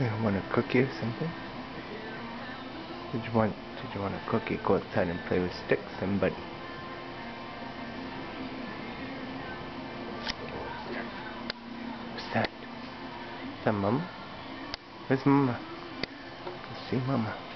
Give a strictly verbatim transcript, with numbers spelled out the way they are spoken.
You want a cookie or something? Did you want did you want a cookie? Go outside and play with sticks and buddy. What's that? Is that Mama? Where's Mama? Let's see Mama.